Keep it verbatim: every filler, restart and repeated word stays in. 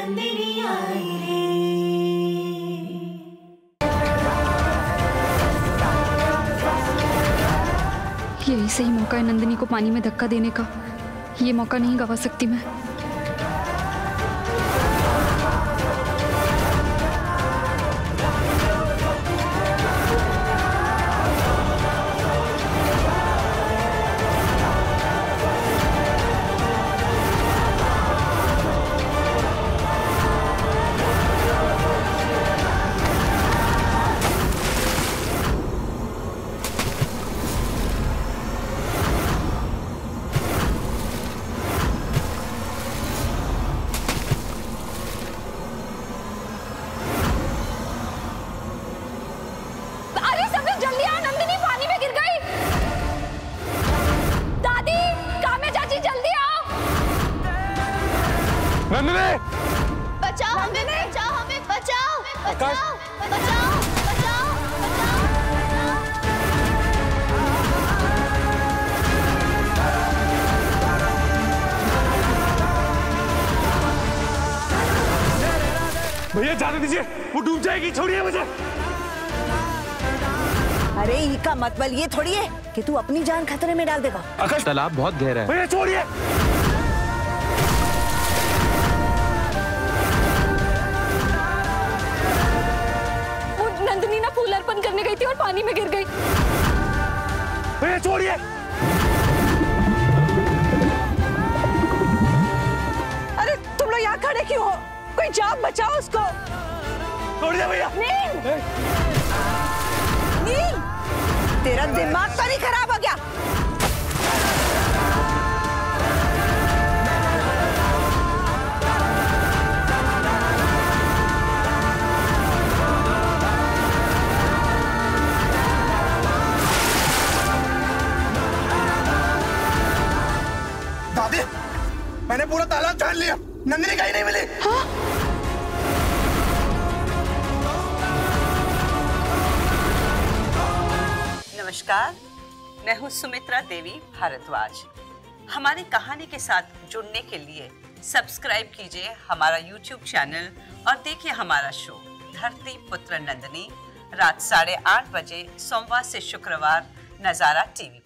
नंदिनी आई रे। यही सही मौका है नंदिनी को पानी में धक्का देने का। ये मौका नहीं गवा सकती मैं। बचाओ हमें, बचाओ हमें, बचाओ, बचाओ, बचाओ, बचाओ, बचाओ। भैया जाने दीजिए, वो डूब जाएगी, छोड़िए मुझे। अरे इनका मतलब ये थोड़ी है कि तू अपनी जान खतरे में डाल देगा। आकाश, तालाब बहुत गहरा है। भैया छोड़िए। नंदिनी ना फूल अर्पण करने गई थी और पानी में गिर गई। भैया छोड़िए। अरे तुम लोग यहाँ खड़े क्यों हो? कोई जान बचाओ उसको। छोड़िए भैया। नील, नील, तेरा दिमाग तो नहीं खराब हो गया? दादी, मैंने पूरा तालाब छान लिया, नंदिनी कहीं नहीं मिली। हाँ? नमस्कार, मैं हूँ सुमित्रा देवी भारद्वाज। हमारी कहानी के साथ जुड़ने के लिए सब्सक्राइब कीजिए हमारा यूट्यूब चैनल और देखिए हमारा शो धरती पुत्र नंदिनी रात साढ़े आठ बजे सोमवार से शुक्रवार नजारा टीवी।